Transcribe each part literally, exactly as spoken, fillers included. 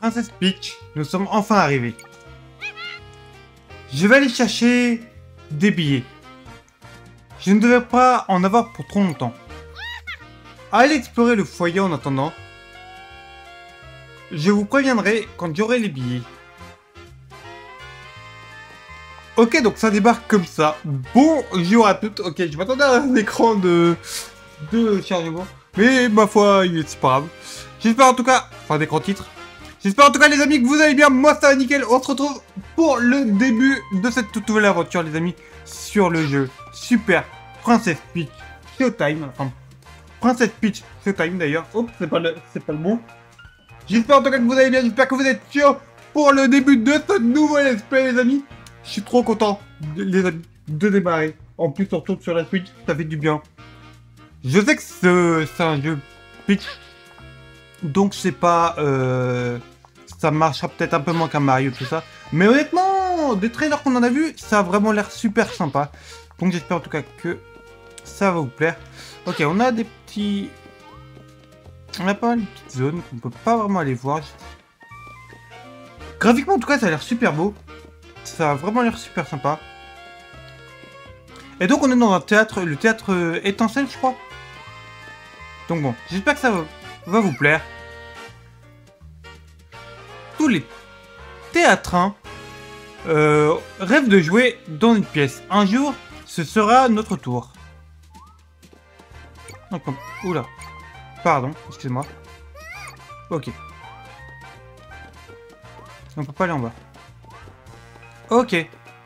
Princesse Peach, nous sommes enfin arrivés. Je vais aller chercher des billets. Je ne devais pas en avoir pour trop longtemps. Allez explorer le foyer en attendant. Je vous préviendrai quand j'aurai les billets. Ok, donc ça débarque comme ça. Bonjour à toutes. Ok, je m'attendais à un écran de, de chargement. Mais ma foi, il est pas grave. J'espère en tout cas, enfin d'écran titre. J'espère en tout cas les amis que vous allez bien. Moi ça va nickel. On se retrouve pour le début de cette toute nouvelle aventure les amis. Sur le jeu Super Princess Peach Showtime. Enfin, Princess Peach Showtime d'ailleurs. Oups, c'est pas le, c'est pas le bon. J'espère en tout cas que vous allez bien. J'espère que vous êtes chauds pour le début de ce nouveau let's play les amis. Je suis trop content de, les amis, de démarrer. En plus on retourne sur la Switch, ça fait du bien. Je sais que c'est un jeu Peach. Donc c'est pas... Euh, ça marchera peut-être un peu moins qu'un Mario tout ça. Mais honnêtement, des trailers qu'on en a vu, ça a vraiment l'air super sympa. Donc j'espère en tout cas que ça va vous plaire. Ok, on a des petits... On a pas mal de petites zones qu'on peut pas vraiment aller voir. Graphiquement en tout cas ça a l'air super beau. Ça a vraiment l'air super sympa. Et donc on est dans un théâtre, le théâtre euh, étincelle je crois. Donc bon, j'espère que ça va, va vous plaire. Tous les théâtrins euh, rêvent de jouer dans une pièce. Un jour, ce sera notre tour. Donc, oula. Pardon, excusez-moi. Ok. On peut pas aller en bas. Ok.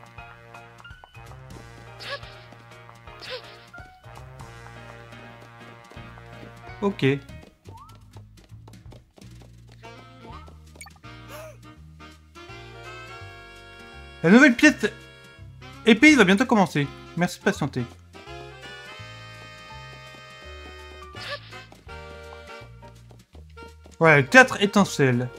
Ok. La nouvelle pièce épée va bientôt commencer. Merci de patienter. Ouais, le théâtre étincelle.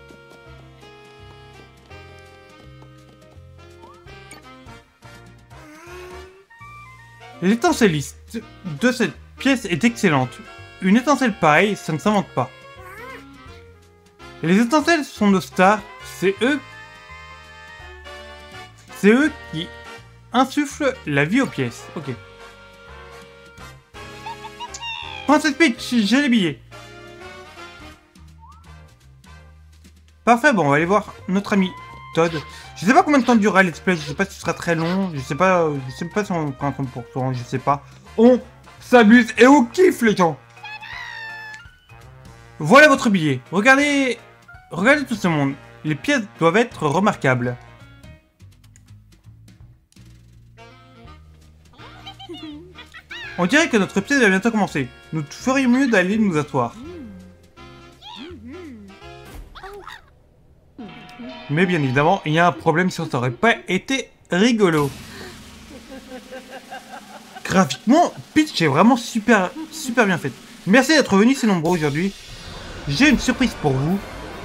L'étincelliste de cette pièce est excellente. Une étincelle pareille, ça ne s'invente pas. Et les étincelles sont nos stars, c'est eux. C'est eux qui insufflent la vie aux pièces. Ok. Princess Peach, j'ai les billets. Parfait, bon, on va aller voir notre ami Todd. Je sais pas combien de temps durera le let's play, je sais pas si ce sera très long, je sais pas, je sais pas si on prend un temps pour temps, je sais pas. On s'amuse et on kiffe les gens. Voilà votre billet. Regardez, regardez tout ce monde. Les pièces doivent être remarquables. On dirait que notre pièce va bientôt commencer. Nous ferions mieux d'aller nous asseoir. Mais bien évidemment, il y a un problème si ça n'aurait pas été rigolo. Graphiquement, Peach est vraiment super, super bien faite. Merci d'être venus si nombreux aujourd'hui. J'ai une surprise pour vous.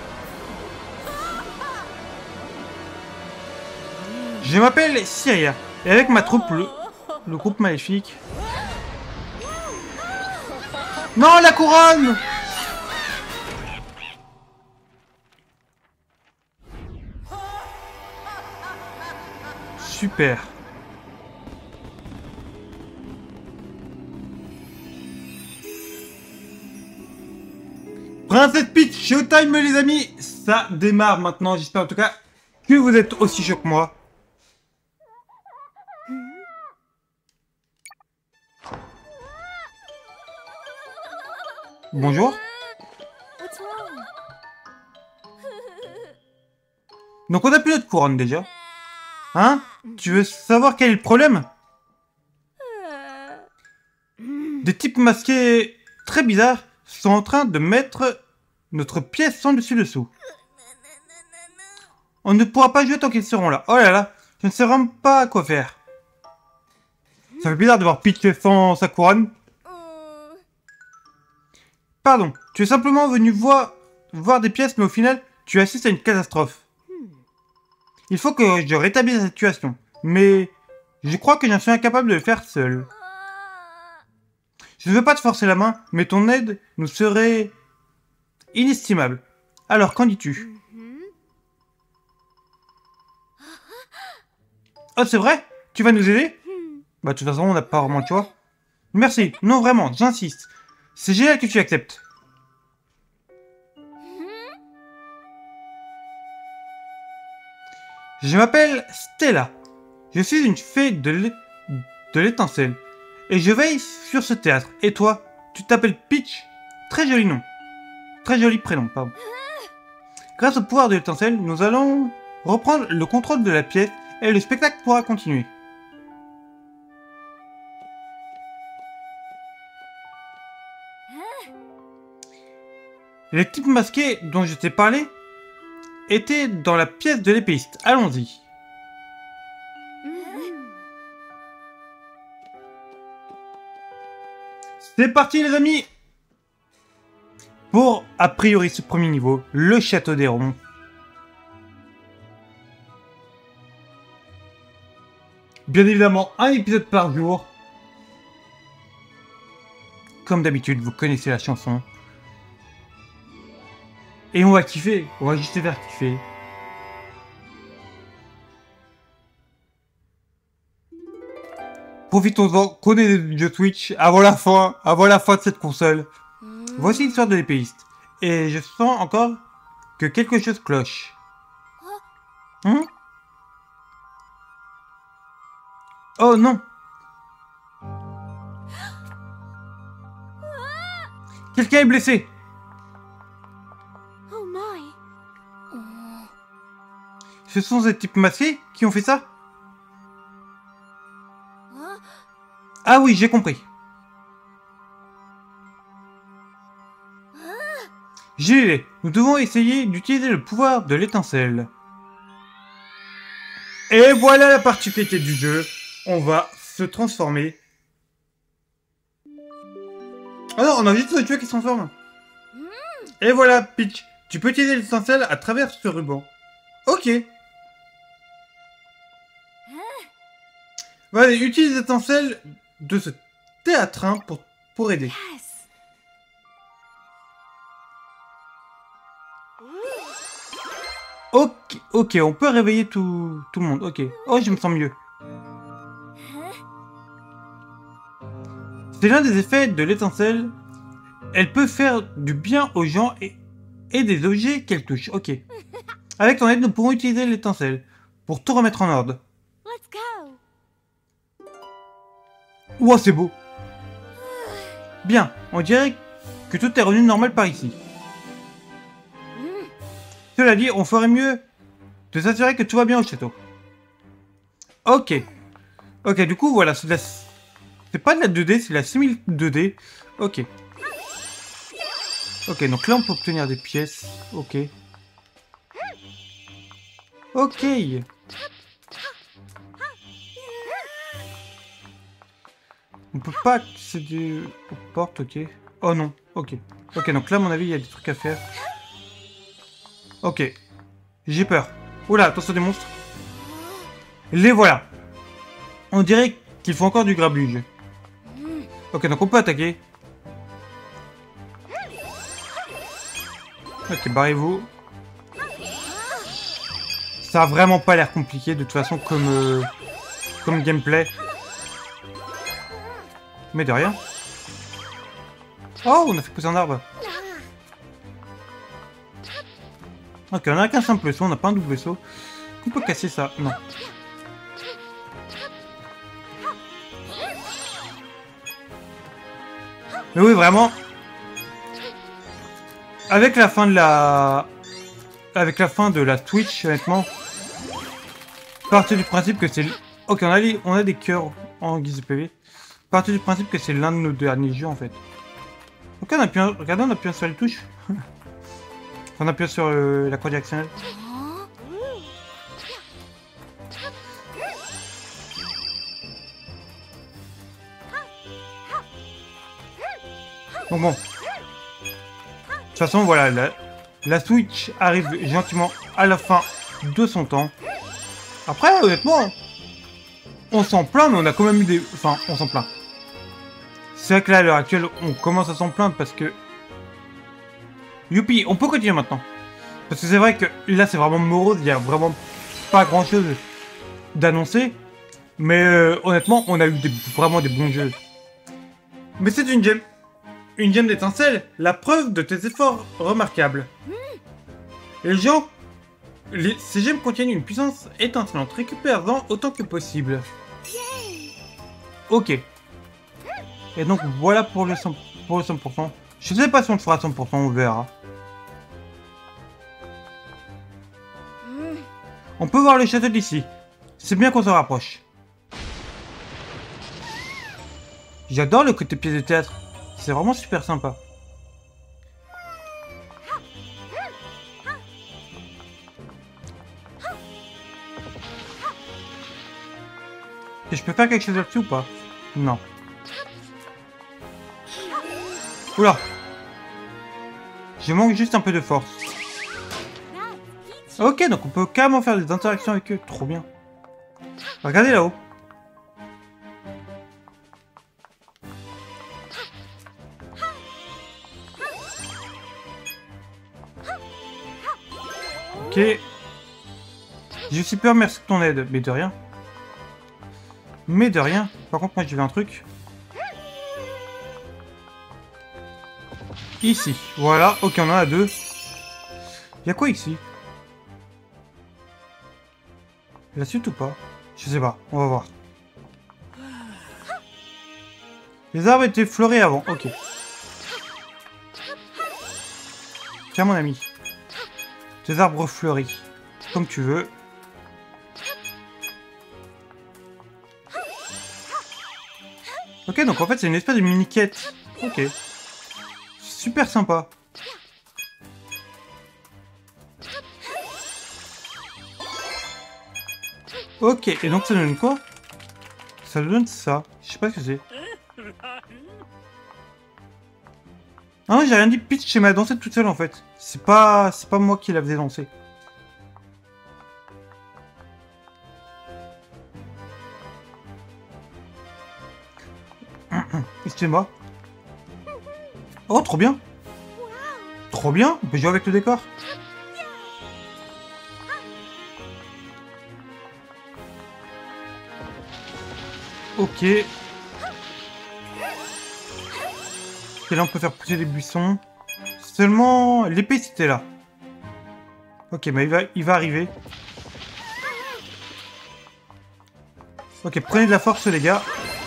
Je m'appelle Syria et avec ma troupe, le, le groupe maléfique... Non, la couronne! Super. Princess Peach Showtime les amis, ça démarre maintenant, j'espère en tout cas que vous êtes aussi chaud que moi. Bonjour. Donc on a plus notre couronne déjà. Hein? Tu veux savoir quel est le problème? Des types masqués très bizarres sont en train de mettre notre pièce en dessus-dessous. On ne pourra pas jouer tant qu'ils seront là. Oh là là, je ne sais vraiment pas quoi faire. Ça fait bizarre de voir Peach sans sa couronne. Pardon, tu es simplement venu voir, voir des pièces, mais au final, tu assistes à une catastrophe. Il faut que je rétablisse la situation, mais je crois que j'en suis incapable de le faire seul. Je ne veux pas te forcer la main, mais ton aide nous serait inestimable. Alors, qu'en dis-tu? Oh, c'est vrai? Tu vas nous aider? Bah, de toute façon, on n'a pas vraiment le choix. Merci. Non, vraiment, j'insiste. C'est génial que tu acceptes. Je m'appelle Stella. Je suis une fée de l'étincelle. Et je veille sur ce théâtre. Et toi, tu t'appelles Peach? Très joli nom. Très joli prénom, pardon. Grâce au pouvoir de l'étincelle, nous allons reprendre le contrôle de la pièce et le spectacle pourra continuer. Les types masqués dont je t'ai parlé étaient dans la pièce de l'épéiste. Allons-y. C'est parti les amis! Pour, a priori, ce premier niveau, le château des ronds. Bien évidemment, un épisode par jour. Comme d'habitude, vous connaissez la chanson. Et on va kiffer, on va juste se faire kiffer. Profitons-en qu'on ait des jeux Twitch avant la fin, avant la fin de cette console. Voici l'histoire de l'épéiste. Et je sens encore que quelque chose cloche. Hein? Oh non! Quelqu'un est blessé! Ce sont ces types masqués qui ont fait ça? Ah oui, j'ai compris. J'ai l'idée. Nous devons essayer d'utiliser le pouvoir de l'étincelle. Et voilà la particularité du jeu. On va se transformer. Ah non, on a juste le jeu qui se transforme. Et voilà, Peach. Tu peux utiliser l'étincelle à travers ce ruban. Ok. Vas-y, utilise l'étincelle de ce théâtrin pour, pour aider. Ok, ok, on peut réveiller tout, tout le monde. Ok. Oh, je me sens mieux. C'est l'un des effets de l'étincelle. Elle peut faire du bien aux gens et, et des objets qu'elle touche. Ok. Avec ton aide, nous pourrons utiliser l'étincelle pour tout remettre en ordre. Ouah, c'est beau. Bien, on dirait que tout est revenu normal par ici. Cela dit, on ferait mieux de s'assurer que tout va bien au château. Ok. Ok, du coup, voilà, c'est de la... C'est pas de la deux D, c'est la simil deux D. Ok. Ok, donc là, on peut obtenir des pièces. Ok. Ok. On peut pas accéder aux portes, ok. Oh non, ok. Ok, donc là, à mon avis, il y a des trucs à faire. Ok. J'ai peur. Oula, attention des monstres. Les voilà. On dirait qu'il faut encore du grabuge. Ok, donc on peut attaquer. Ok, barrez-vous. Ça a vraiment pas l'air compliqué, de toute façon, comme, euh, comme gameplay. Mais de rien. Oh, on a fait pousser un arbre. Ok, on a qu'un simple saut, on n'a pas un double saut. On peut casser ça. Non. Mais oui, vraiment. Avec la fin de la... Avec la fin de la Twitch, honnêtement. Partir du principe que c'est... Ok, on a, les... on a des cœurs en guise de P V. Partir du principe que c'est l'un de nos derniers jeux, en fait. Ok, on a pu... Regardez, on a pu sur les touches. On appuie sur euh, la croix directionnelle. Bon, bon. De toute façon, voilà, la, la Switch arrive gentiment à la fin de son temps. Après, honnêtement, on s'en plaint, mais on a quand même eu des... Enfin, on s'en plaint. C'est vrai que là, à l'heure actuelle, on commence à s'en plaindre parce que... Youpi, on peut continuer maintenant. Parce que c'est vrai que là, c'est vraiment morose, il n'y a vraiment pas grand-chose d'annoncer. Mais euh, honnêtement, on a eu des, vraiment des bons jeux. Mais c'est une gemme. Une gemme d'étincelle, la preuve de tes efforts remarquables. Et les gens, les, ces gemmes contiennent une puissance étincelante. Récupère-en autant que possible. Ok. Et donc voilà pour le cent pour cent. Je sais pas si on le fera à cent pour cent, on verra. On peut voir le château d'ici. C'est bien qu'on se rapproche. J'adore le côté pièce de théâtre. C'est vraiment super sympa. Et je peux faire quelque chose là-dessus ou pas? Non. Oula. Je manque juste un peu de force. Ok, donc on peut carrément faire des interactions avec eux. Trop bien. Regardez là-haut. Ok. Je suis super merci de ton aide, mais de rien. Mais de rien. Par contre, moi j'ai vu un truc. Ici. Voilà. Ok, on en a deux. Y'a quoi ici? La suite ou pas? Je sais pas. On va voir. Les arbres étaient fleuris avant. Ok. Tiens, mon ami. Tes arbres fleuris. Comme tu veux. Ok, donc en fait, c'est une espèce de mini-quête. Ok. Super sympa. Ok, et donc ça donne quoi? Ça donne ça. Je sais pas ce que c'est. Ah non, j'ai rien dit. Peach, elle m'a dansé toute seule en fait. C'est pas, c'est pas moi qui la faisais danser. Excusez-moi. Oh, trop bien. Trop bien. On peut jouer avec le décor. Ok. Et là, on peut faire pousser des buissons. Seulement, l'épée, c'était là. Ok, mais il va, il va arriver. Ok, prenez de la force, les gars.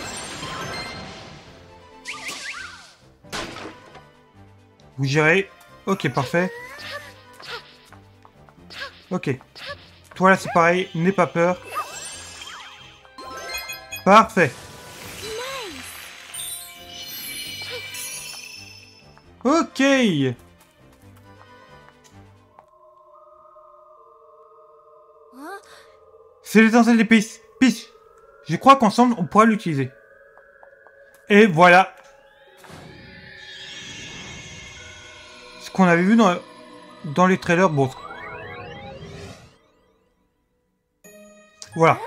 Vous gérez. Ok, parfait. Ok. Toi, là, c'est pareil. N'aie pas peur. Parfait. Ok. C'est l'étincelle des pistes. Peach. Je crois qu'ensemble, on pourra l'utiliser. Et voilà. Ce qu'on avait vu dans, dans les trailers. Bon. Voilà.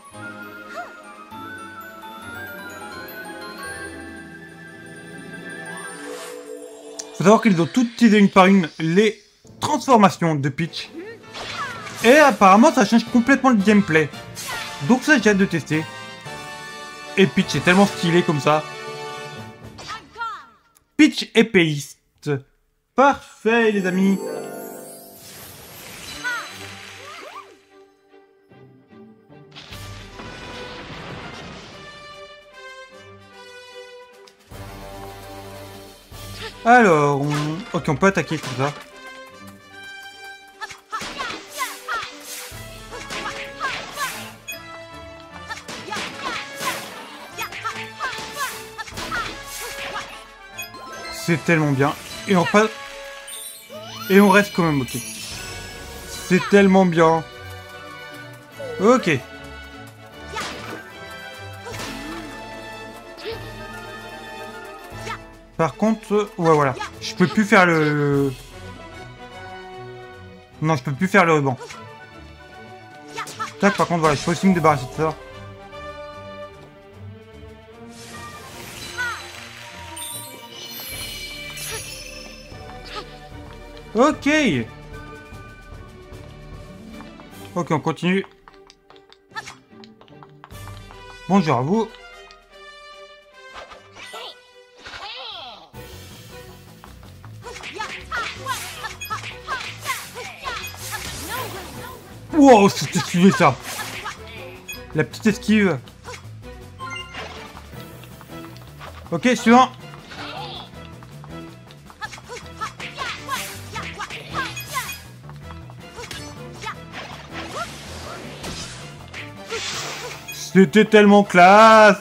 Faut savoir qu'ils ont toutes utilisé une par une les transformations de Peach. Et apparemment ça change complètement le gameplay. Donc ça j'ai hâte de tester. Et Peach est tellement stylé comme ça. Peach épéiste. Parfait les amis. Alors, on... ok, on peut attaquer comme ça. C'est tellement bien. Et on passe... Et on reste quand même, ok. C'est tellement bien. Ok. Par contre, euh, ouais voilà, je peux plus faire le... Non, je peux plus faire le ruban. Tac, par contre, voilà, je peux aussi me débarrasser de ça. Ok. Ok, on continue. Bonjour à vous. Wow, c'est esquivé ça. La petite esquive. Ok, suivant. C'était tellement classe.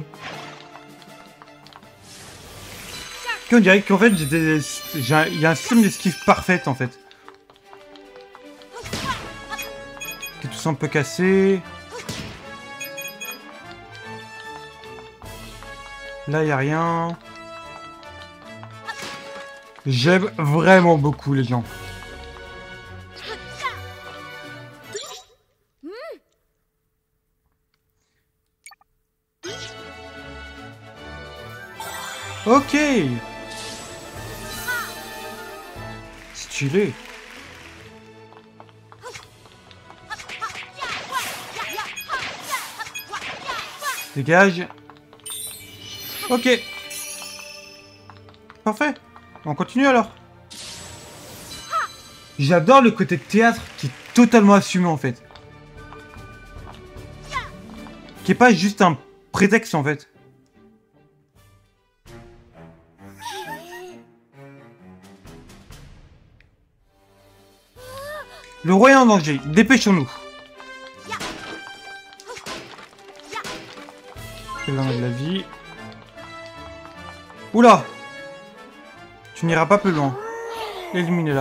On dirait qu'en fait, j'ai un... il y a un système d'esquive parfaite en fait. Ok, tout ça un peu cassé. Là, il n'y a rien. J'aime vraiment beaucoup les gens. Ok. Stylé. Dégage. Ok. Parfait. On continue alors. J'adore le côté théâtre qui est totalement assumé en fait. Qui est pas juste un prétexte en fait. Le roi est en danger. Dépêchons-nous. Elle en a de la vie. Oula! Tu n'iras pas plus loin. Éliminez-la.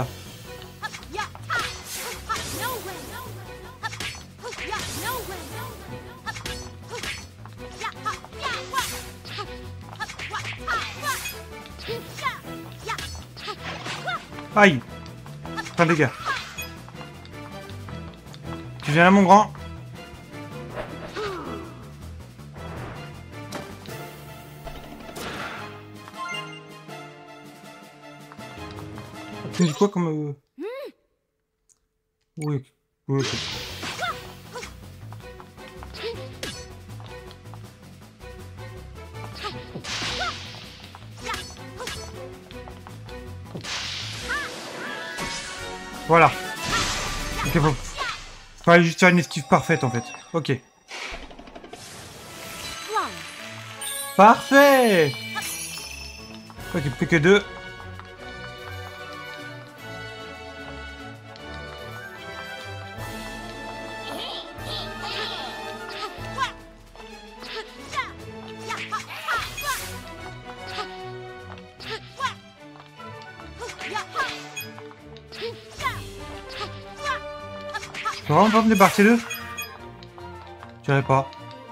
Aïe! Plein de dégâts. Tu viens là, mon grand? Tu dis quoi comme... Euh... Oui, oui, ok. Voilà. Ok, faut... Fallait juste faire une esquive parfaite en fait. Ok. Parfait. Ok, plus que deux. Tu peux vraiment pas me débarquer d'eux? Je dirais pas.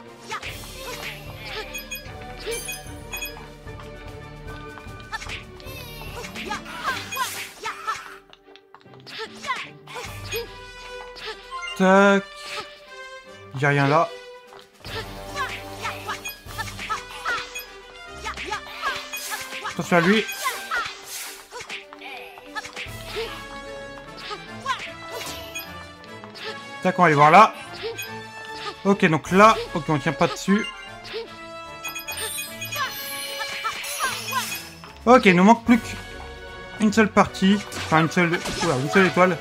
Tac. Y'a rien là. Attention à lui. Tac, on va aller voir là. Ok, donc là, ok, on tient pas dessus. Ok, il nous manque plus qu'une seule partie. Enfin, une seule... Oula, une seule étoile.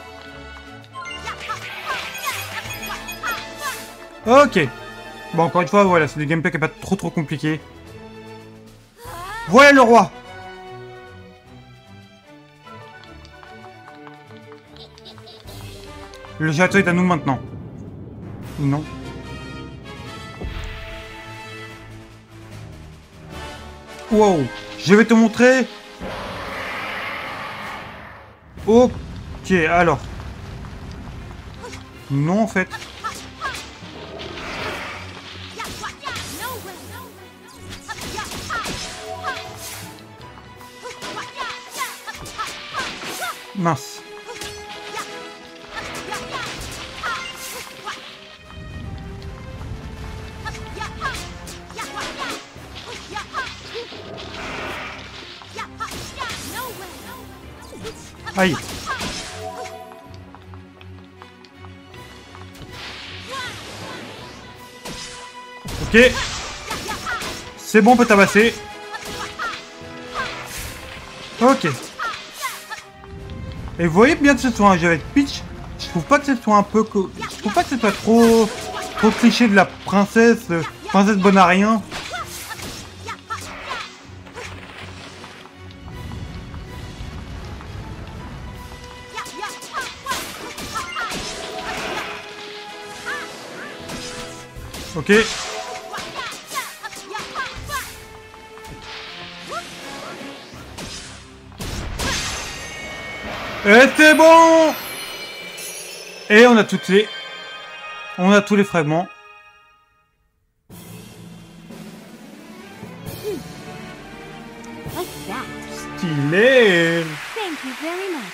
Ok. Bon, encore une fois, voilà, c'est du gameplay qui n'est pas trop trop compliqué. Voilà le roi. Le château est à nous maintenant. Non. Wow. Je vais te montrer. Ok, alors. Non, en fait. Mince. Aïe. Ok. Ok. C'est bon, on peut tabasser. Ok. Et vous voyez bien que ce soit un jeu avec Peach. Je trouve pas que ce soit un peu... Co je trouve pas que ce soit trop... Trop cliché de la princesse... Euh, princesse bonne à rien. Ok. Et c'est bon! Et on a toutes les... On a tous les fragments. Stylé! Thank you very much.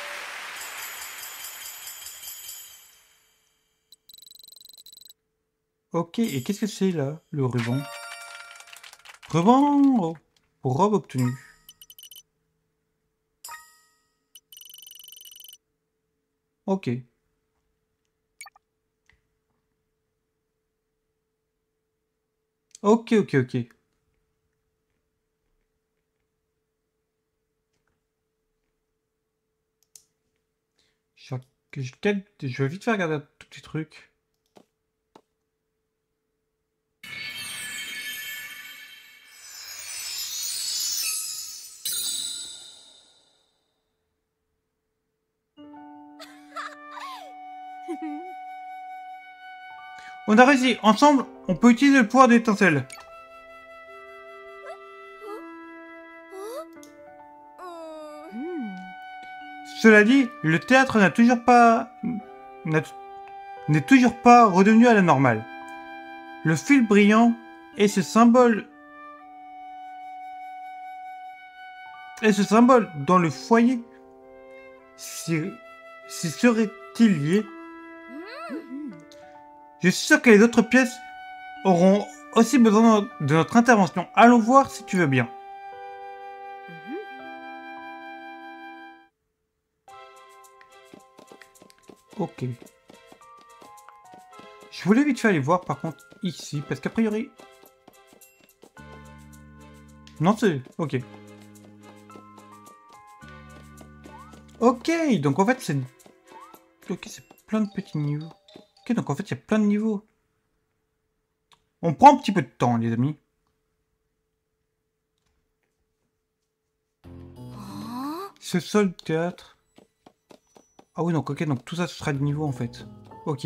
Ok, et qu'est-ce que c'est là, le ruban? Ruban pour robe obtenue. Ok. Ok, ok, ok. Je, je, je vais vite faire regarder tout petit truc. On a réussi. Ensemble, on peut utiliser le pouvoir de l'étincelle. Cela dit, le théâtre n'a toujours pas... n'est toujours pas redevenu à la normale. Le fil brillant et ce symbole... Et ce symbole dans le foyer... Si, si serait-il lié? Je suis sûr que les autres pièces auront aussi besoin de notre intervention. Allons voir si tu veux bien. Ok. Je voulais vite fait aller voir par contre ici, parce qu'a priori... Non, c'est... Ok. Ok, donc en fait c'est... Ok, c'est plein de petits niveaux. Ok, donc en fait il y a plein de niveaux. On prend un petit peu de temps, les amis. Ce sol théâtre... Ah oui, donc ok, donc tout ça ce sera du niveau en fait. Ok.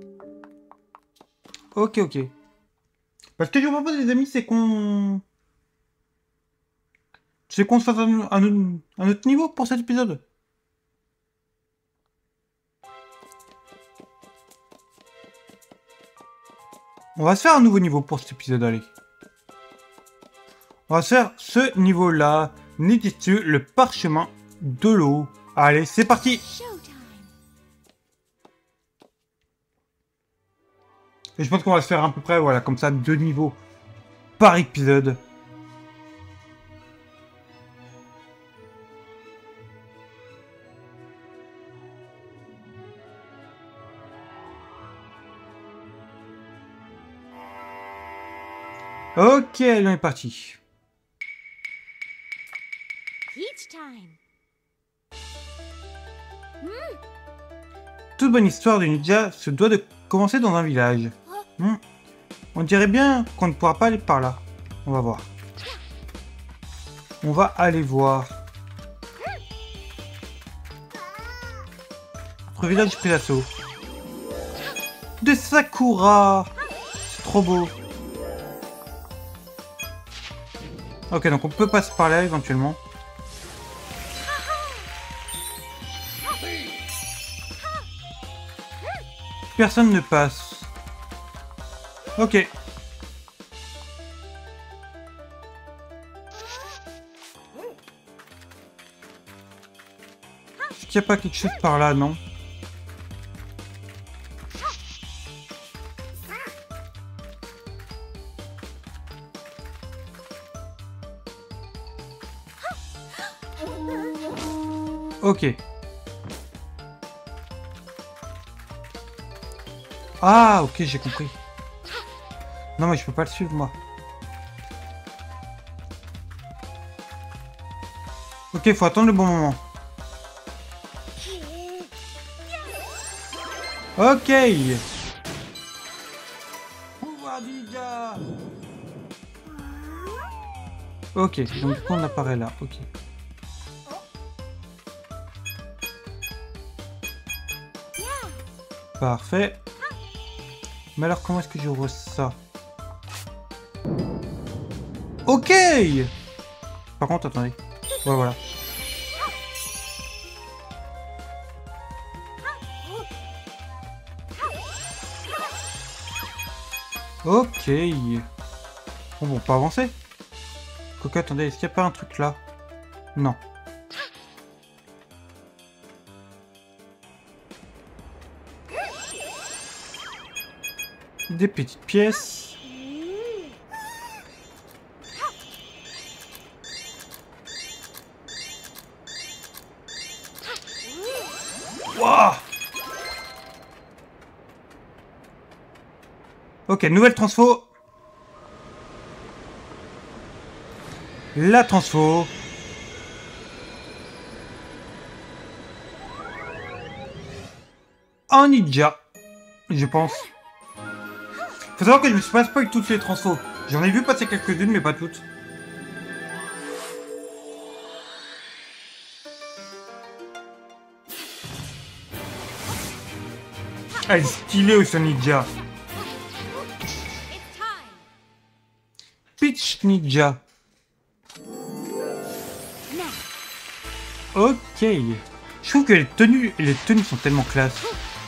Ok, ok. Parce que je vous propose les amis, c'est qu'on... C'est qu'on se fasse un, un, un autre niveau pour cet épisode. On va se faire un nouveau niveau pour cet épisode, allez. On va se faire ce niveau-là. N'étais-tu le parchemin de l'eau? Allez, c'est parti. Et je pense qu'on va se faire à peu près, voilà, comme ça, deux niveaux par épisode. Ok, allez, on est parti. Toute bonne histoire de ninja se doit de commencer dans un village. Hmm. On dirait bien qu'on ne pourra pas aller par là. On va voir. On va aller voir. Notre village pris d'assaut. De Sakura! C'est trop beau. Ok, donc on peut passer par là éventuellement. Personne ne passe. Ok. Est-ce qu'il n'y a pas quelque chose par là, non? Ok. Ah, ok, j'ai compris. Non mais je peux pas le suivre moi. Ok, faut attendre le bon moment. Ok. Pouvoir ninja. Ok, donc du coup on apparaît là, ok. Parfait. Mais alors comment est-ce que j'ouvre ça? Ok. Par contre, attendez. Ouais, voilà. Ok. Bon, bon, pas avancer. Quoique, attendez, est-ce qu'il n'y a pas un truc là? Non. Des petites pièces. Wouah! Ok, nouvelle transfo. La transfo. En ninja, je pense. Faut savoir que je me suis pas spoil toutes les transfos. J'en ai vu passer quelques-unes, mais pas toutes. Elle est stylée aussi, ninja. Peach Ninja. Ok. Je trouve que les tenues, les tenues sont tellement classe.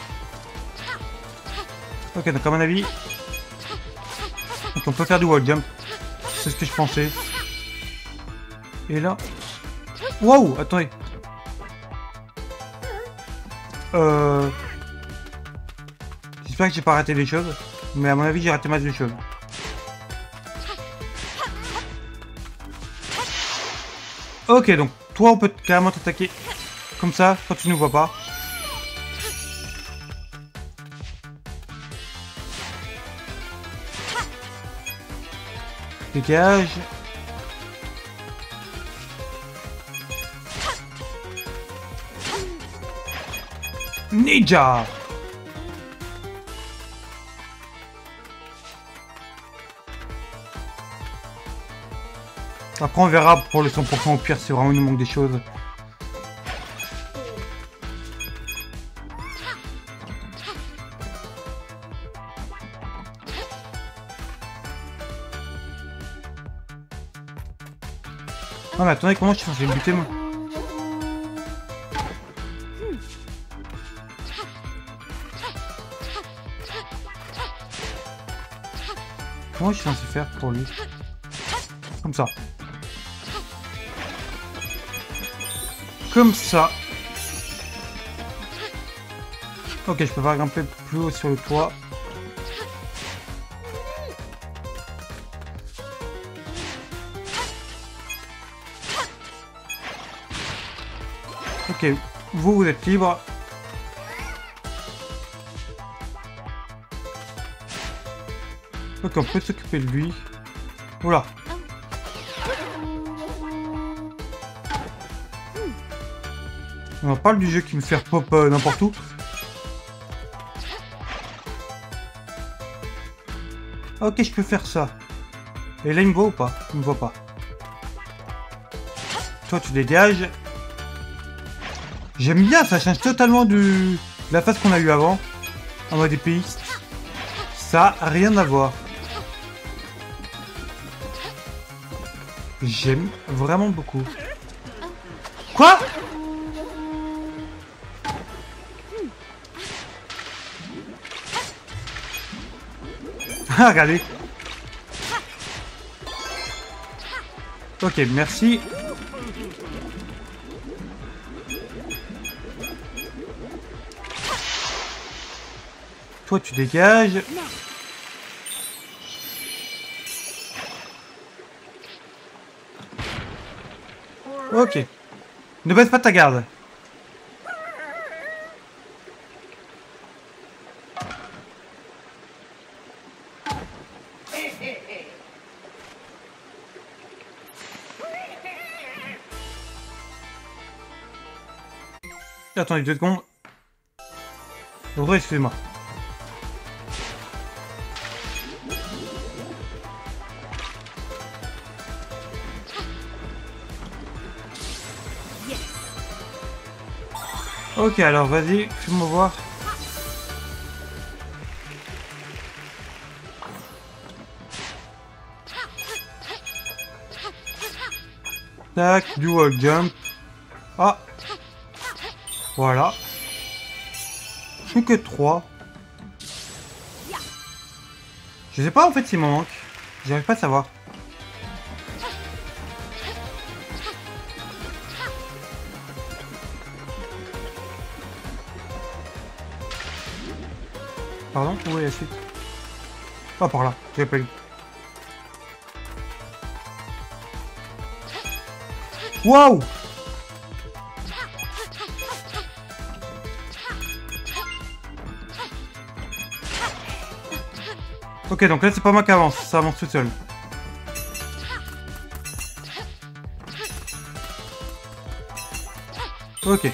Ok, donc à mon avis... Donc on peut faire du wall jump. C'est ce que je pensais. Et là... Waouh, attendez. Euh... J'espère que j'ai pas raté des choses. Mais à mon avis, j'ai raté mal des choses. Ok, donc toi, on peut carrément t'attaquer comme ça, quand tu ne vois pas. Dégage. Ninja. Après on verra pour le cent pour cent, au pire c'est vraiment il nous manque des choses. Non mais attendez, comment je suis censé le buter moi? Comment je suis censé faire pour lui? Comme ça. Comme ça. Ok, je peux pas grimper plus haut sur le toit. Ok, vous, vous êtes libre. Ok, on peut s'occuper de lui. Oula. On parle du jeu qui me fait pop euh, n'importe où. Ok, je peux faire ça. Et là, il me voit ou pas? Il me voit pas. Toi, tu dégages. J'aime bien, ça change totalement du... de la phase qu'on a eu avant. En mode épéiste. Ça a rien à voir. J'aime vraiment beaucoup. Quoi? Ah, regardez. Ok, merci. Toi, tu dégages. Ok. Ne baisse pas ta garde. Attendez deux secondes. Excusez-moi. Ok, alors vas-y, fais-moi voir. Tac, du wall jump. Ah. Voilà. Plus que trois. Je sais pas en fait s'il m'en manque. J'arrive pas à savoir. Pardon, où est la suite? Ah, par là, j'ai pas eu. Waouh! Ok, donc là c'est pas moi qui avance, ça avance tout seul. Ok.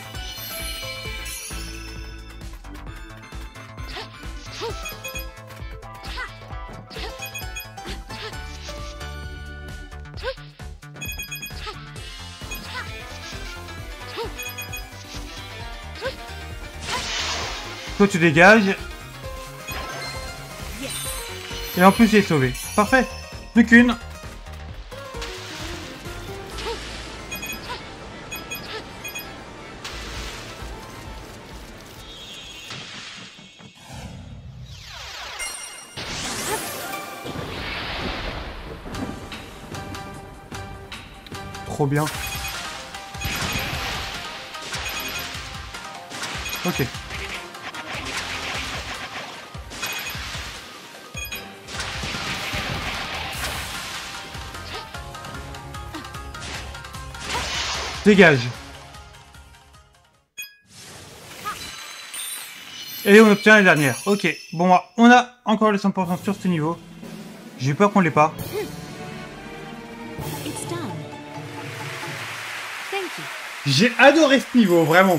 Toi tu dégages. Et en plus il est sauvé. Parfait. Plus qu'une. Trop bien. Ok. Dégage. Et on obtient la dernière. Ok. Bon, on a encore les cent pour cent sur ce niveau. J'ai peur qu'on l'ait pas. J'ai adoré ce niveau, vraiment.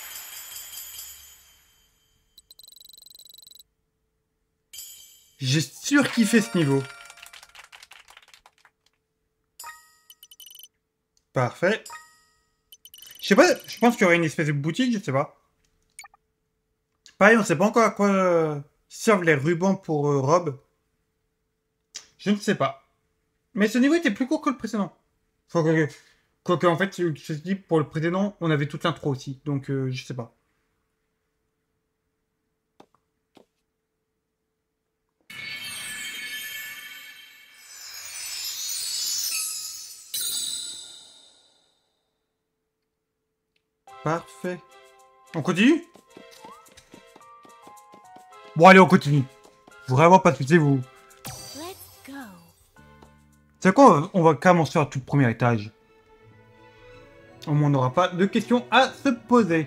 J'ai surkiffé ce niveau. Parfait. Je sais pas, je pense qu'il y aurait une espèce de boutique, je sais pas. Pareil, on sait pas encore à quoi euh, servent les rubans pour euh, robe. Je ne sais pas. Mais ce niveau était plus court que le précédent. Faut que, quoique, en fait, je te dis, pour le précédent, on avait toute l'intro aussi. Donc, euh, je sais pas. Parfait. On continue? Bon, allez, on continue. Vraiment pas de vous. C'est quoi? On va commencer sur tout le premier étage. Au moins, on n'aura pas de questions à se poser.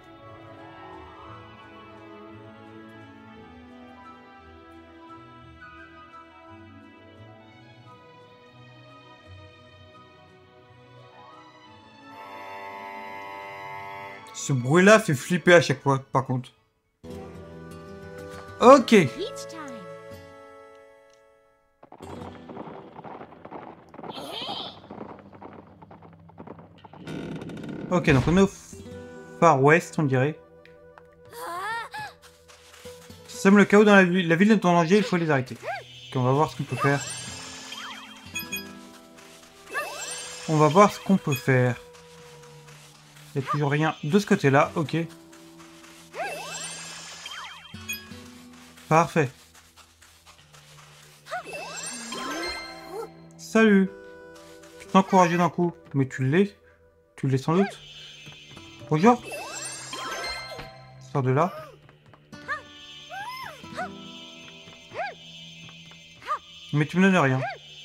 Ce bruit-là fait flipper à chaque fois, par contre. Ok. Ok, donc on est au Far West, on dirait. Ça sème le chaos dans la ville. La ville est en danger, il faut les arrêter. Ok, on va voir ce qu'on peut faire. On va voir ce qu'on peut faire. Il n'y a toujours rien de ce côté-là, ok. Parfait. Salut. Tu t'es encouragé d'un coup, mais tu l'es. Tu l'es sans doute. Bonjour. Sors de là. Mais tu me donnes rien.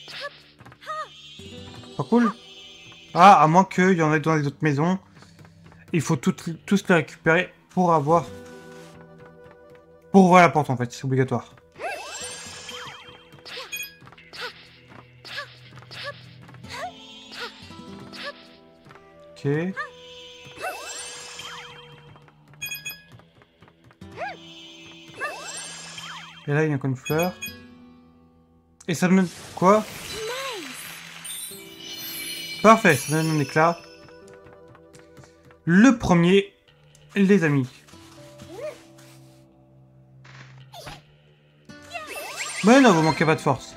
Pas cool. Ah, à moins qu'il y en ait dans les autres maisons. Il faut tout, tous les récupérer pour avoir... Pour ouvrir la porte en fait, c'est obligatoire. Ok. Et là, il y a encore une fleur. Et ça me donne quoi? Parfait, ça donne un éclat. Le premier, les amis. Mais non, vous manquez pas de force.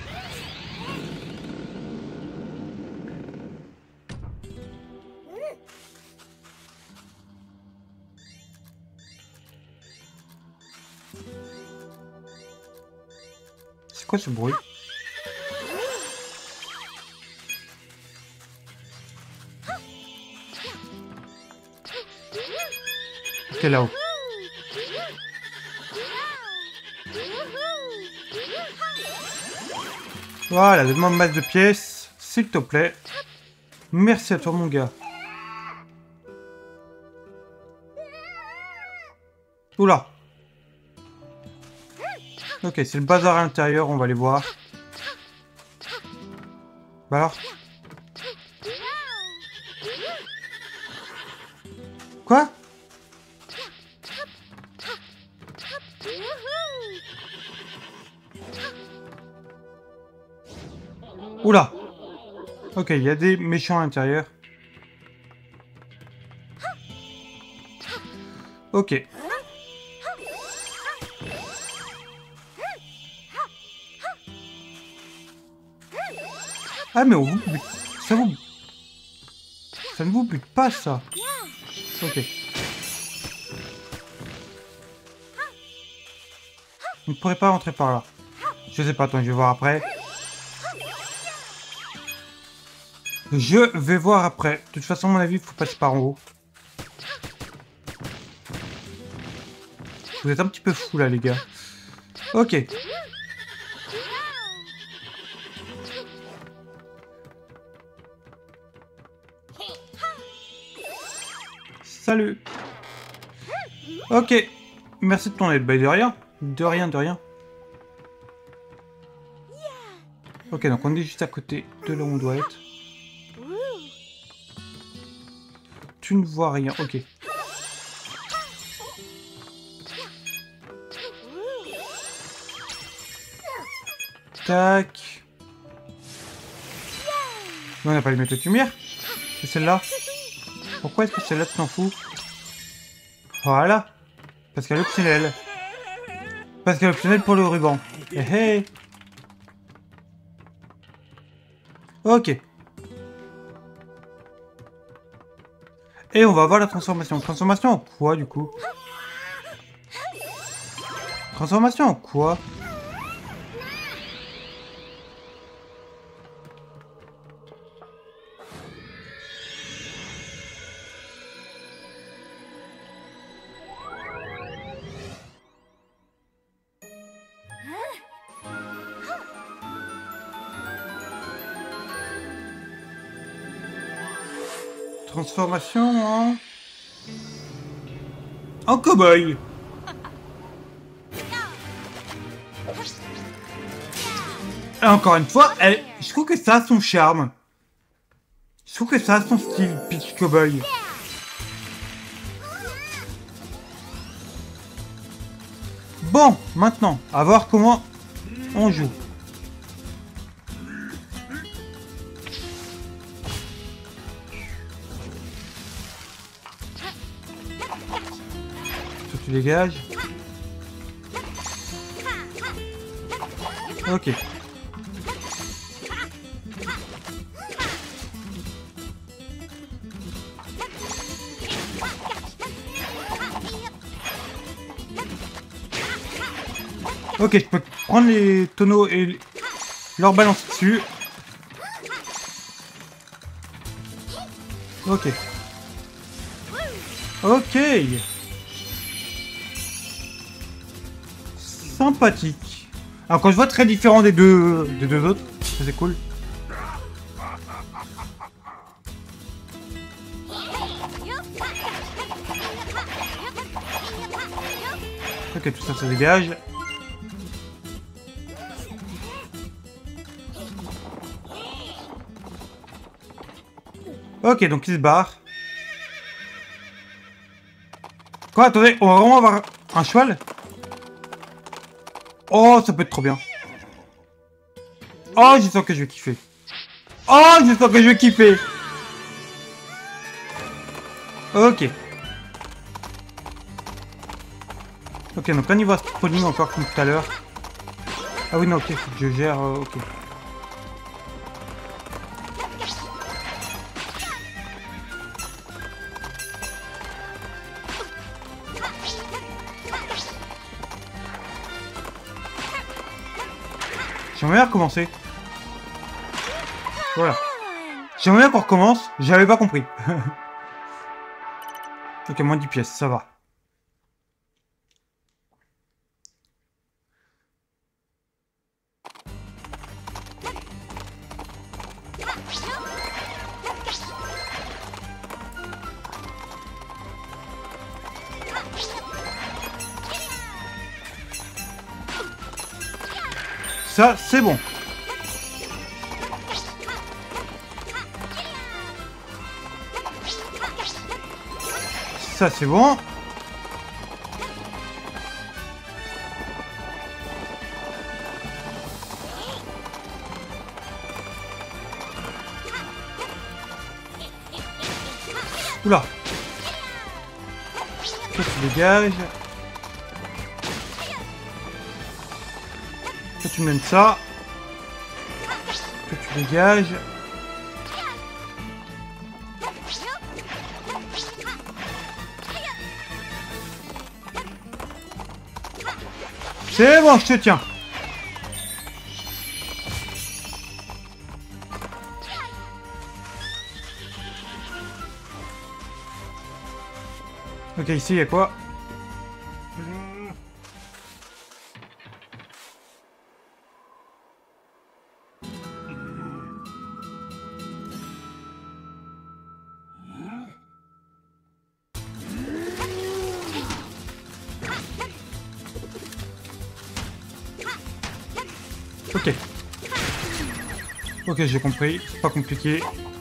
C'est quoi ce bruit? Ok, là-haut. Voilà, donne-moi une masse de pièces, s'il te plaît. Merci à toi, mon gars. Oula. Ok, c'est le bazar à l'intérieur, on va aller voir. Bah alors? Quoi? Oula. Ok, il y a des méchants à l'intérieur. Ok. Ah mais on vous bute. Ça vous... Ça ne vous bute pas, ça. Ok. Vous ne pourrez pas rentrer par là. Je sais pas, attends, je vais voir après. Je vais voir après. De toute façon, à mon avis, il faut passer par en haut. Vous êtes un petit peu fous, là, les gars. Ok. Salut. Ok. Merci de ton aide. Bah, de rien. De rien, de rien. Ok, donc on est juste à côté de là où on doit être. Tu ne vois rien. Ok. Tac. Mais on n'a pas les méthodes de lumière. C'est celle-là. Pourquoi est-ce que celle-là tu t'en fous? Voilà. Parce qu'elle est optionnelle. Parce qu'elle est optionnelle pour le ruban. Eh hey. Ok. Et on va voir la transformation. Transformation en quoi, du coup? Transformation en quoi? Transformation en... En cow-boy. Et encore une fois, elle... je trouve que ça a son charme. Je trouve que ça a son style, Peach Cowboy. Bon, maintenant, à voir comment on joue. Toi, tu dégages. Ok. Ok, je peux prendre les tonneaux et leur balancer dessus. Ok. Ok. Sympathique. Alors quand je vois très différent des deux, des deux autres, c'est cool. Ok, tout ça se dégage. Ok, donc il se barre. Quoi, attendez, on va vraiment avoir un cheval? Oh, ça peut être trop bien. Oh, je sens que je vais kiffer. Oh, je sens que je vais kiffer. Ok. Ok, donc un niveau spawning encore comme tout à l'heure. Ah oui, non, ok, faut que je gère... Euh, ok. J'aimerais bien recommencer. Voilà. J'aimerais bien qu'on recommence. J'avais pas compris. Ok, moins dix pièces, ça va. Ça, c'est bon. Ça, c'est bon. Oula. Ça, tu dégages. Ça, tu me donnes ça. Ça, tu dégages. C'est bon, je te tiens. Ok, ici, il y a quoi? Ok. Ok, j'ai compris. C'est pas compliqué.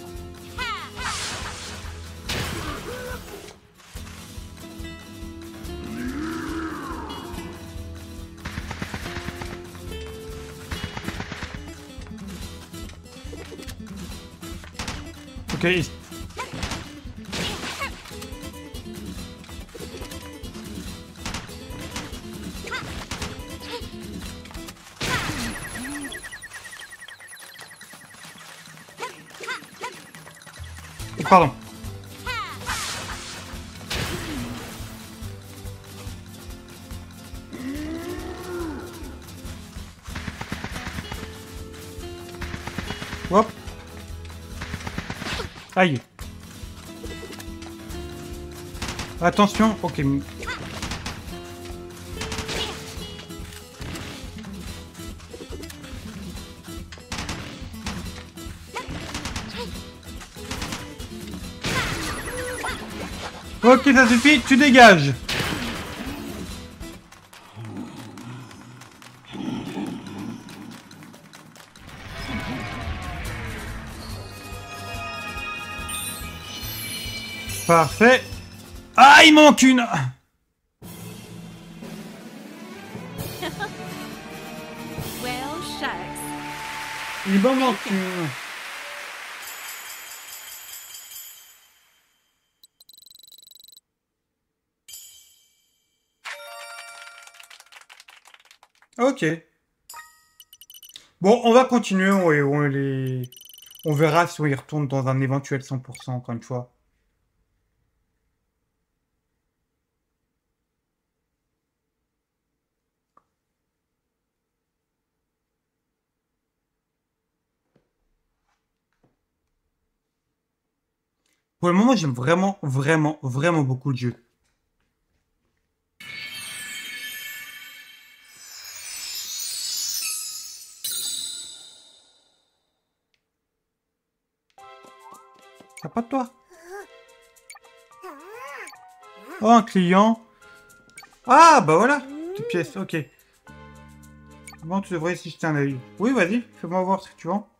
Ok. Pardon. Hop. Aïe. Attention. Ok. Ok, ça suffit, tu dégages. Parfait. Ah, il manque une. Well, shucks. Il m'en manque une. Ok. Bon, on va continuer. On, on les... on verra si on y retourne dans un éventuel cent pour cent, encore une fois. Pour le moment, j'aime vraiment, vraiment, vraiment beaucoup le jeu. T'as pas de toi? Oh, un client. Ah, bah voilà. Petite pièce, ok. Bon, tu devrais essayer de jeter un œil. Oui, vas-y, fais-moi voir ce que tu vends.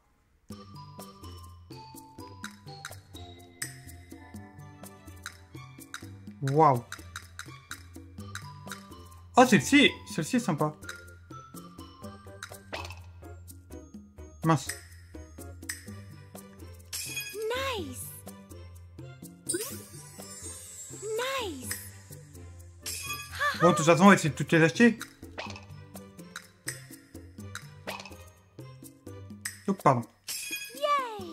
Waouh. Oh, celle-ci, celle-ci est sympa. Mince. Nice. Nice. Bon, de toute façon, on va essayer de toutes les acheter. Oh, pardon. Yay.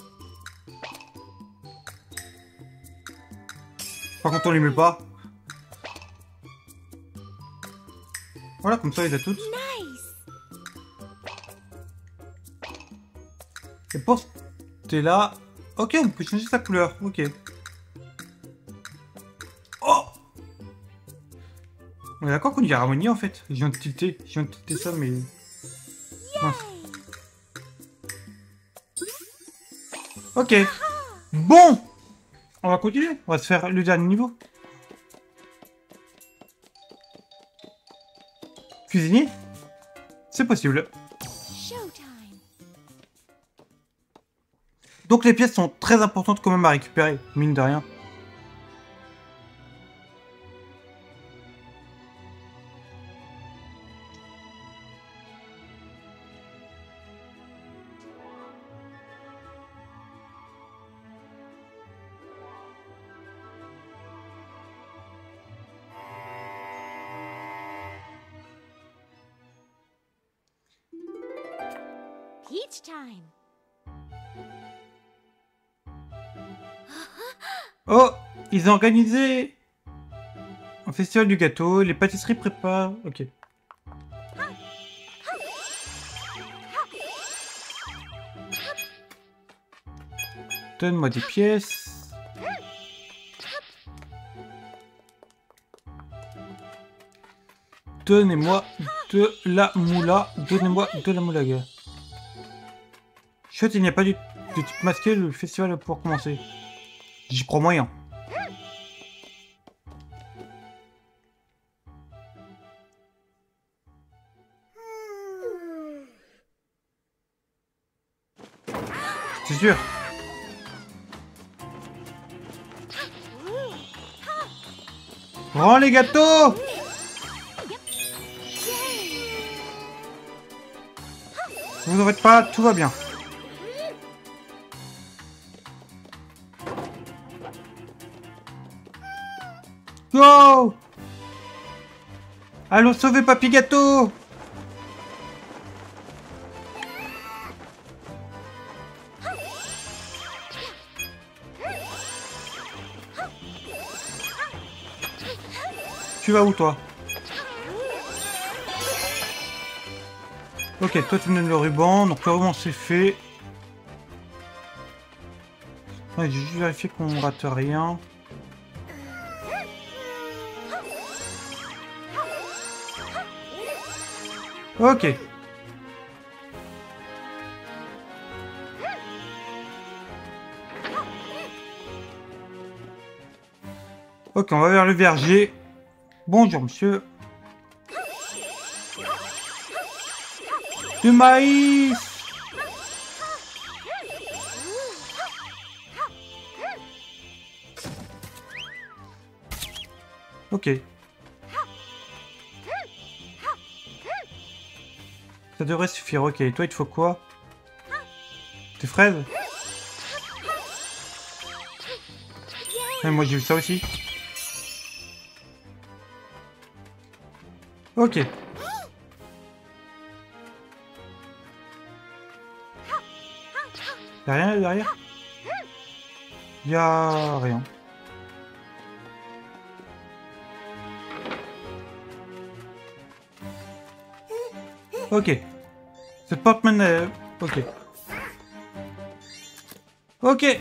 Par contre, on les met pas. Voilà, comme ça, il a toutes. Nice. Et pour t'es là. Ok, on peut changer sa couleur. Ok. Oh! On est d'accord qu'on dit harmonie en fait. Je viens de tilter. Je viens de tilter ça, mais. Mince. Ok. Bon! On va continuer. On va se faire le dernier niveau. Cuisinier? C'est possible. Showtime. Donc les pièces sont très importantes quand même à récupérer, mine de rien. Peach time. Oh! Ils ont organisé un festival du gâteau, les pâtisseries préparent... Ok. Donne-moi des pièces. Donnez-moi de la moula. Donnez-moi de la moula, gars. Chouette, il n'y a pas du- de type masqué, le festival va pouvoir commencer. J'y crois moyen. C'est sûr. Rends les gâteaux! Vous en faites pas, tout va bien. Go! Allons sauver Papy Gâteau! Tu vas où, toi? Ok, toi tu me donnes le ruban, donc le ruban c'est fait. Ouais, j'ai juste vérifié qu'on rate rien. Ok. Ok, on va vers le verger. Bonjour, monsieur. Du maïs! Ok. Ça devrait suffire, ok. Et toi, il te faut quoi? Des fraises? Et moi, j'ai vu ça aussi. Ok. Y'a rien là derrière? Y'a rien. Ok. Cette porte mène à... Ok. Ok.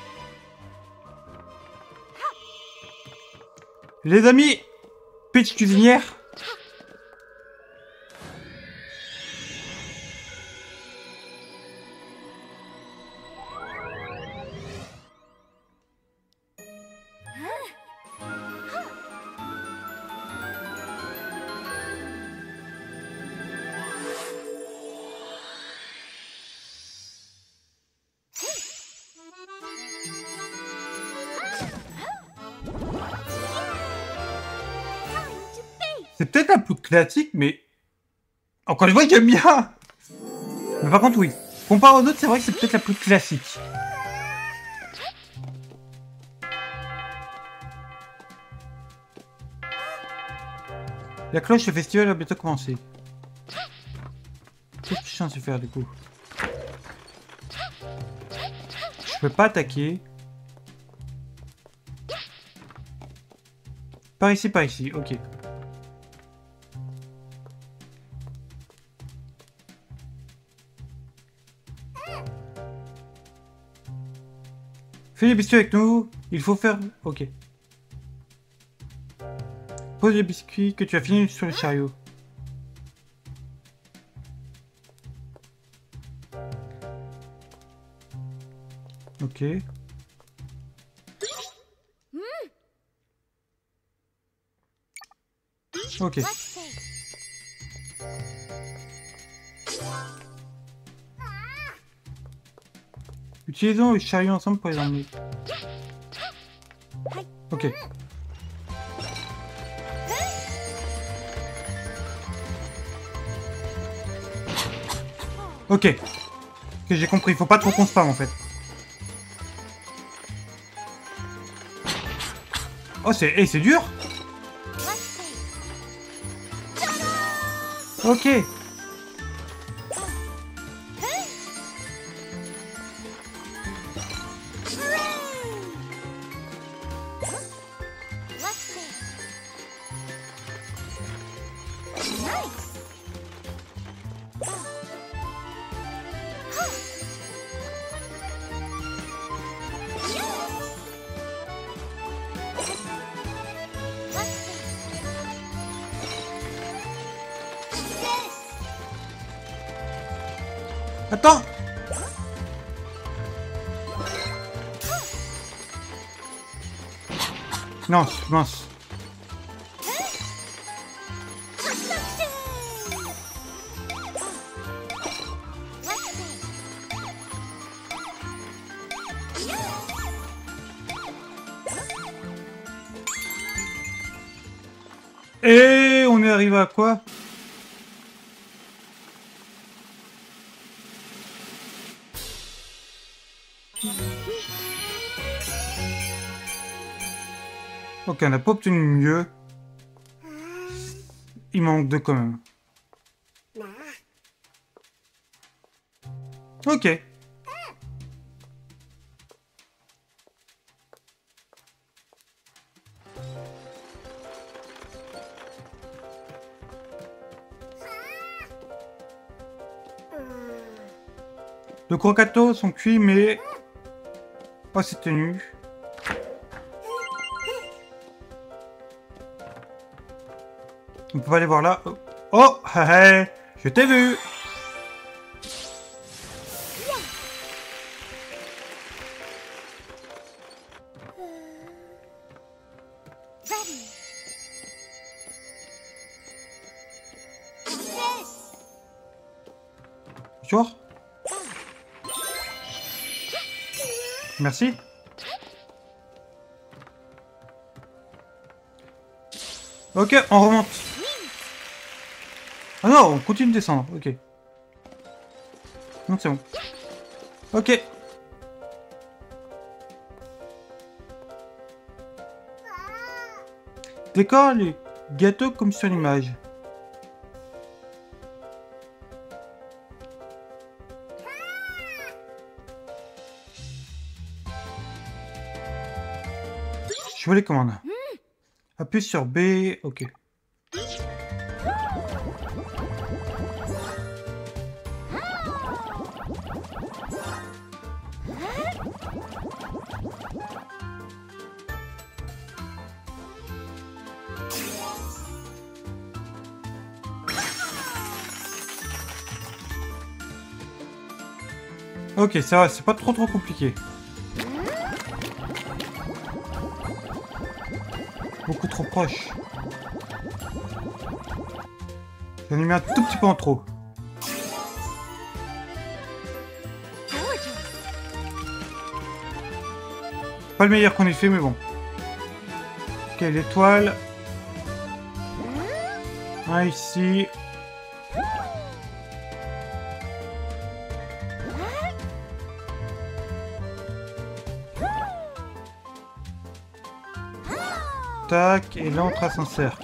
Les amis, Peach cuisinière. C'est peut-être un peu classique, mais... Encore une fois, j'aime bien. Mais par contre, oui. Comparé aux autres, c'est vrai que c'est peut-être la plus classique. La cloche, le festival va bientôt commencer. Qu'est-ce que je suis censé faire du coup? Je peux pas attaquer. Par ici, par ici, ok. Fais les biscuits avec nous, il faut faire... Ok. Pose les biscuits que tu as fini sur le chariot. Ok. Ok. Let's see. Utilisons le chariot ensemble pour les emmener. Ok. Ok. Ok, j'ai compris. Faut pas trop qu'on spam en fait. Oh, c'est hey, c'est dur. Let's see. Ok. Let's see. Nice. Let's see. Attends. Non, mince. Let's see. Et on est arrivé à quoi? Ok, on n'a pas obtenu mieux. Il manque deux quand même. Ok. Le crocato sont cuits, mais... Oh, c'est tenu. On peut pas aller voir là. Oh, oh hé, hé, je t'ai vu. Ready. This. Bonjour. Merci. Ok, on remonte. Ah non, on continue de descendre. Ok. Non, c'est bon. Ok. Décore les gâteaux comme sur l'image. Je vois les commandes. Appuie sur B. Ok. Ok, ça va, c'est pas trop trop compliqué. Beaucoup trop proche. J'en ai mis un tout petit peu en trop. Pas le meilleur qu'on ait fait, mais bon. Ok, l'étoile. Un ici. Tac, et là on trace un cercle.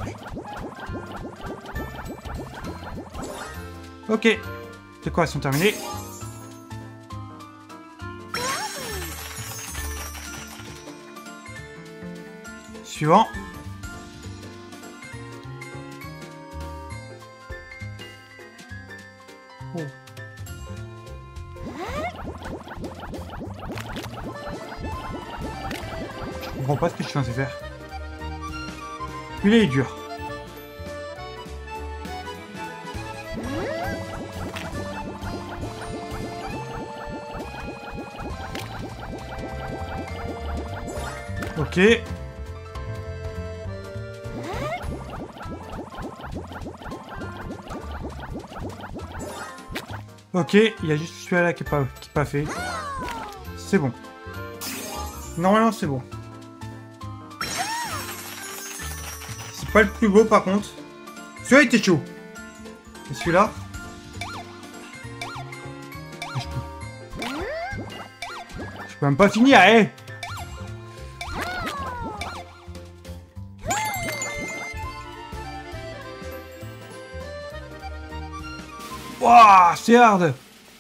Ok. Décoration terminée. Suivant. Oh. Je comprends pas ce que je suis censé faire. Lui, il est dur. Ok. Ok, il y a juste celui-là qui n'est pas, qui est pas fait. C'est bon. Normalement, c'est bon. C'est pas le plus beau, par contre. Celui-là, il était chaud. Et celui-là... Je peux... Je peux même pas finir, hé. Wouah, c'est hard.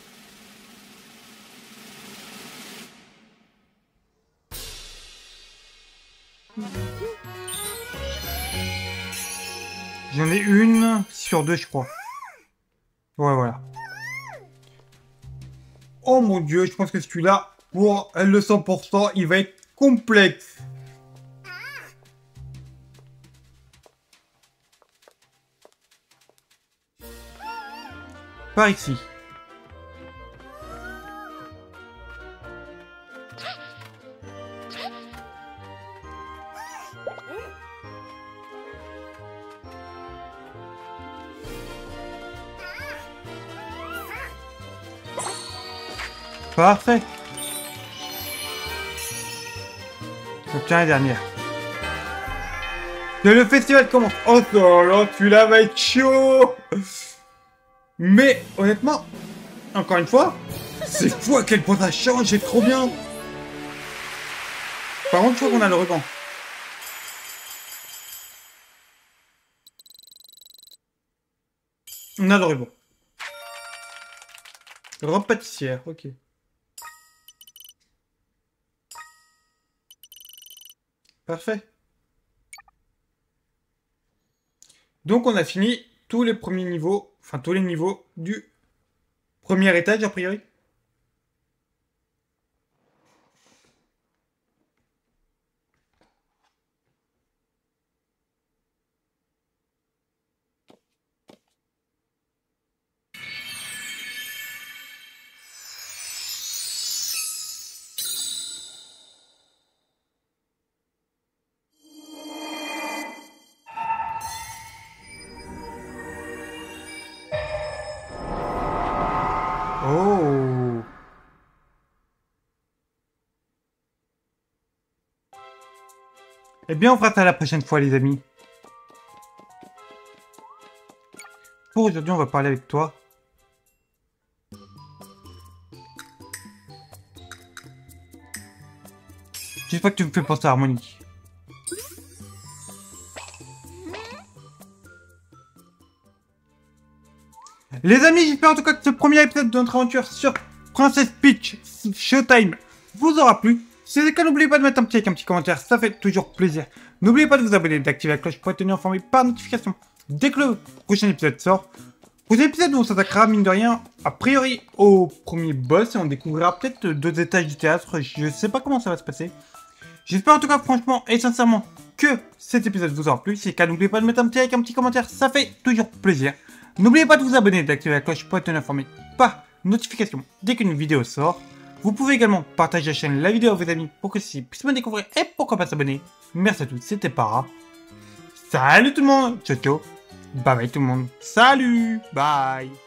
J'en ai une sur deux, je crois. Ouais, voilà. Oh mon dieu, je pense que celui-là, pour le cent pour cent, il va être complexe. Par ici. Parfait. J'obtiens la dernière. Et le festival commence. Oh là là, celui-là va être chaud. Mais honnêtement, encore une fois, c'est fou à quel point ça change, c'est trop bien. Par contre, je crois qu'on a le ruban. On a le ruban. Robe pâtissière, ok. Parfait. Donc on a fini tous les premiers niveaux, enfin tous les niveaux du premier étage a priori. Oh. Eh bien, on fera ça la prochaine fois, les amis. Pour aujourd'hui, on va parler avec toi. J'espère que tu me fais penser à Harmonie. Les amis, j'espère en tout cas que ce premier épisode de notre aventure sur Princess Peach Showtime vous aura plu. Si c'est le cas, n'oubliez pas de mettre un petit like, un petit commentaire, ça fait toujours plaisir. N'oubliez pas de vous abonner, d'activer la cloche pour être tenu informé par notification dès que le prochain épisode sort. Prochain épisode où on s'attaquera, mine de rien, a priori au premier boss et on découvrira peut-être deux étages du théâtre. Je sais pas comment ça va se passer. J'espère en tout cas franchement et sincèrement que cet épisode vous aura plu. Si c'est le cas, n'oubliez pas de mettre un petit like, un petit commentaire, ça fait toujours plaisir. N'oubliez pas de vous abonner et d'activer la cloche pour être informé par notification dès qu'une vidéo sort. Vous pouvez également partager la chaîne, la vidéo à vos amis pour que ceux-ci puissent me découvrir et pourquoi pas s'abonner. Merci à tous, c'était Para. Salut tout le monde, ciao ciao, bye bye tout le monde, salut, bye.